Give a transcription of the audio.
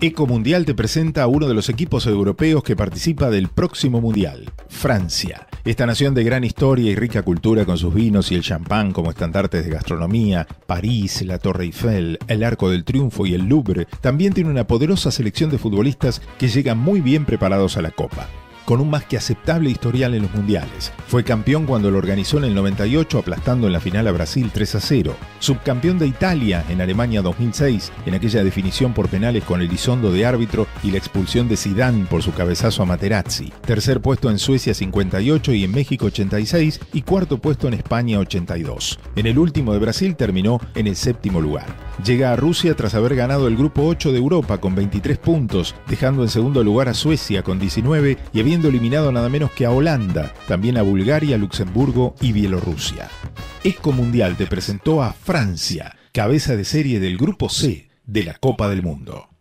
Ecomundial te presenta a uno de los equipos europeos que participa del próximo Mundial, Francia. Esta nación de gran historia y rica cultura con sus vinos y el champán como estandartes de gastronomía, París, la Torre Eiffel, el Arco del Triunfo y el Louvre, también tiene una poderosa selección de futbolistas que llegan muy bien preparados a la Copa. Con un más que aceptable historial en los mundiales. Fue campeón cuando lo organizó en el 98 aplastando en la final a Brasil 3-0. Subcampeón de Italia en Alemania 2006 en aquella definición por penales con Elizondo de árbitro y la expulsión de Zidane por su cabezazo a Materazzi. Tercer puesto en Suecia 58 y en México 86 y cuarto puesto en España 82. En el último de Brasil terminó en el séptimo lugar. Llega a Rusia tras haber ganado el grupo 8 de Europa con 23 puntos, dejando en segundo lugar a Suecia con 19 y habiendo eliminado nada menos que a Holanda, también a Bulgaria, Luxemburgo y Bielorrusia. Ecomundial te presentó a Francia, cabeza de serie del grupo C de la Copa del Mundo.